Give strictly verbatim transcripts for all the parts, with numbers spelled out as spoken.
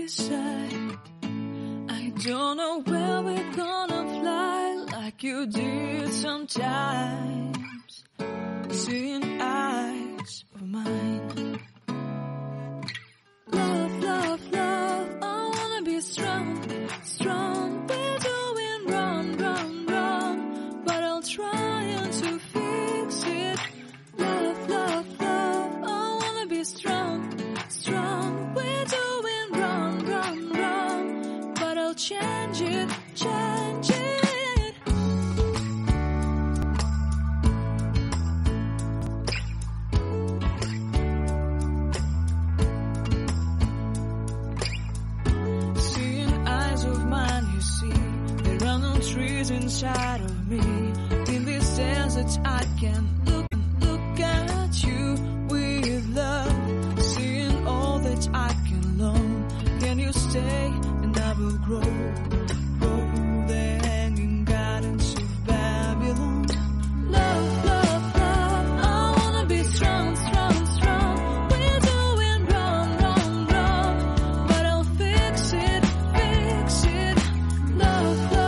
beside. I don't know where we're gonna fly like you did sometimes. Seeing eyes of mine. Love, love, love, I wanna be strong, strong. We're doing wrong, wrong, wrong, but I'll try to fix it. Love, love, love, I wanna be strong, strong. We're doing wrong, wrong, wrong, but I'll change it, change it. Trees inside of me. In this desert I can look, look at you with love. Seeing all that I can learn. Can you stay and I will grow? Grow the hanging gardens of Babylon. Love, love, love, I wanna be strong, strong, strong. We're doing wrong, wrong, wrong, but I'll fix it, fix it. Love, love.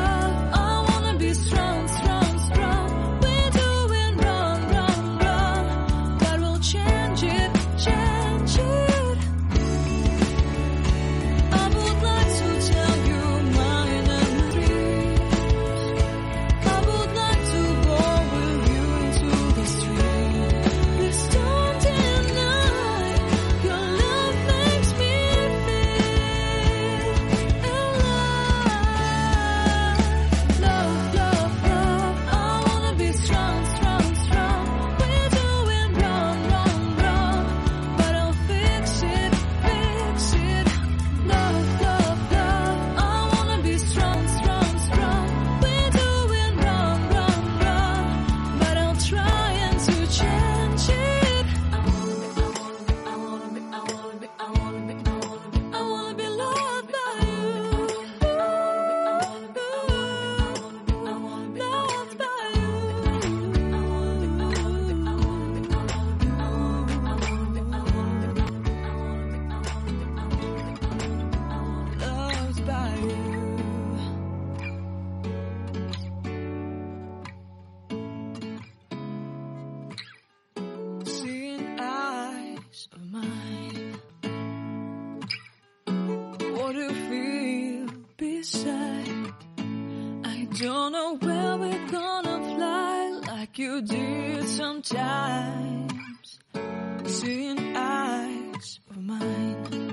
What do you feel beside? I don't know where we're gonna fly like you did sometimes. Seeing eyes of mine.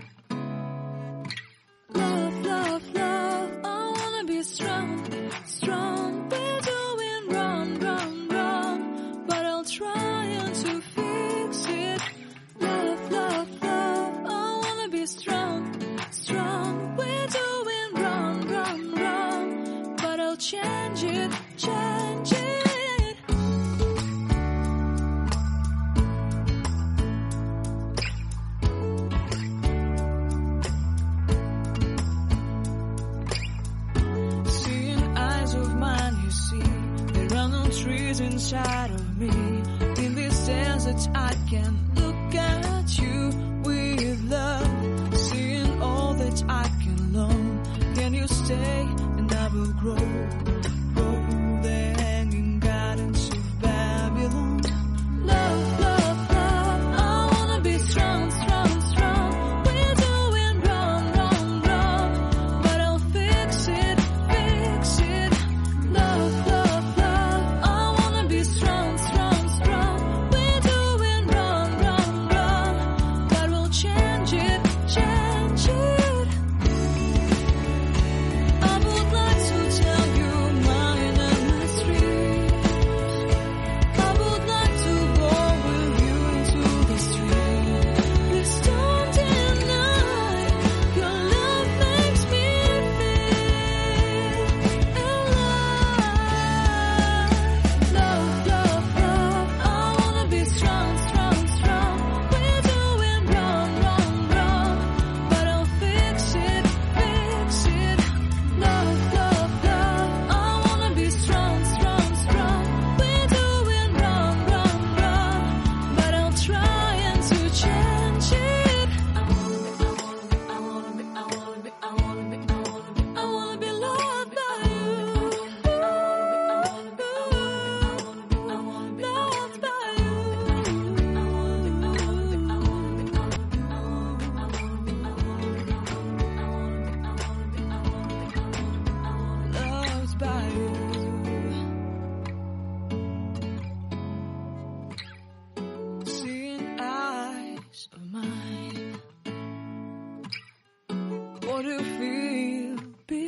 Love, love, love, I wanna be strong, strong. We're doing wrong, wrong, wrong, but I'll try to fix it. Love, love, love, I wanna be strong, strong. We're doing wrong, wrong, wrong, but I'll change it, change it. Seeing eyes of mine, you see, there are no trees inside of me. In this desert I can look at you with love. Seeing all that I can learn. Can you stay and I will grow? Grow the hanging gardens of Babylon. Love, love, love, I wanna be strong, strong, strong. We're doing wrong, wrong, wrong, but I'll fix it, fix it. Love, love, love, I wanna be strong, strong, strong. We're doing wrong, wrong, wrong, but we'll change it, change it. I would like to tell you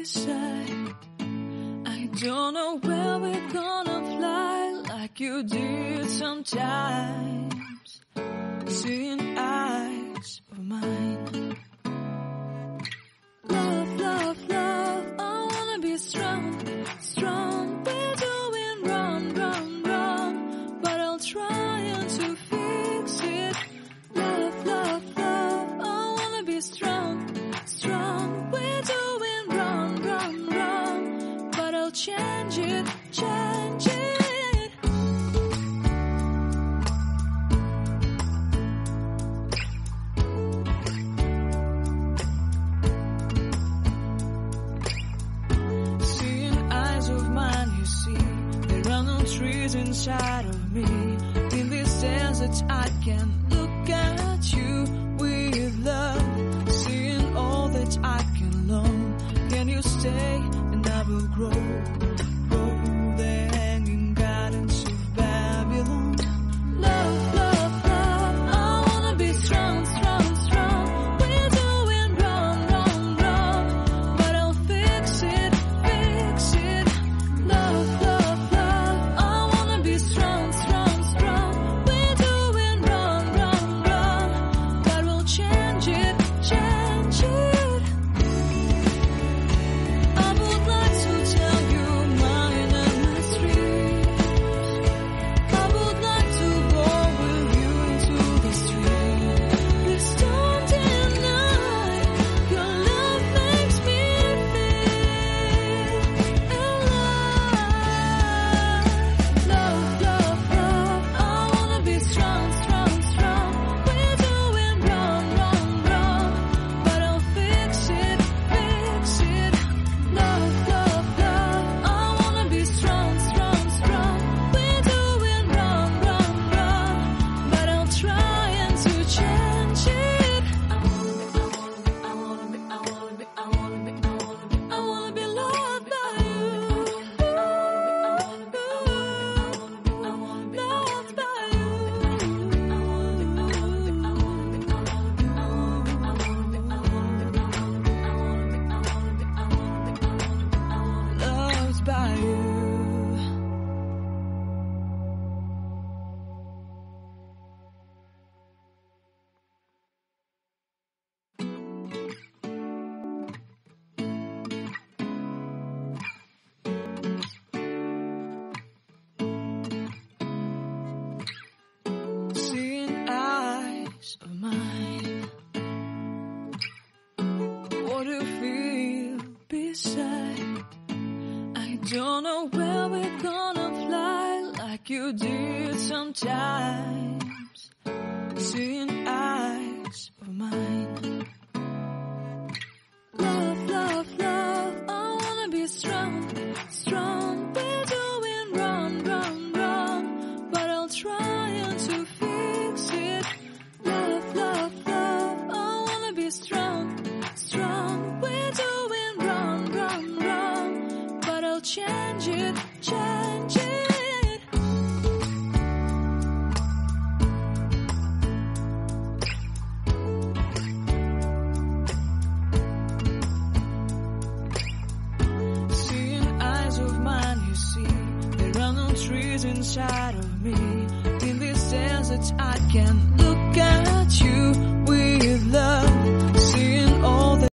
beside. I don't know where we're gonna fly like you did sometimes. Seeing eyes of mine. Love, love, love, I wanna be strong, strong. We're doing wrong, wrong, wrong, but I'll try to fix it. Love, love, love, I wanna be strong, strong. We're doing wrong, wrong, wrong, but I'll change it, change it. Trees inside of me. In this desert I can look at you with love. Seeing all that I can long. Can you stay and I will grow? Grow the hanging gardens of Babylon. Love, love, love, I wanna be strong, strong, strong. We're doing wrong, wrong, wrong, but I'll fix it, fix it. Love, love. Strong, strong, strong. We're doing wrong, wrong, wrong, but we'll change it, change it. I would like to tell you mine and my streets. I would like to go with you into the street. Please don't deny your love makes me feel alive. Love. Love, love, I wanna be strong, strong, strong. We're doing wrong, wrong, wrong, but I'll fix it, fix it. Love, love, love, I wanna be strong, strong, strong. We're doing wrong, wrong, wrong, but I'll try to change it. I wanna be, I wanna be, I wanna be, I wanna be, I wanna be, I wanna be loved by you. Loved by you. Loved by you. Seeing eyes of mine. What do you feel beside? I don't know where we're gonna fly like you did sometimes. Seeing eyes of mine. Love, love, love, I wanna be strong, strong. We're doing wrong, wrong, wrong, but I'll try to fix it. Love, love, love, I wanna be strong, strong. We're doing wrong, wrong, wrong, but I'll change it, change it. Seeing eyes of mine, you see, there are no trees inside of me. In this desert I can look at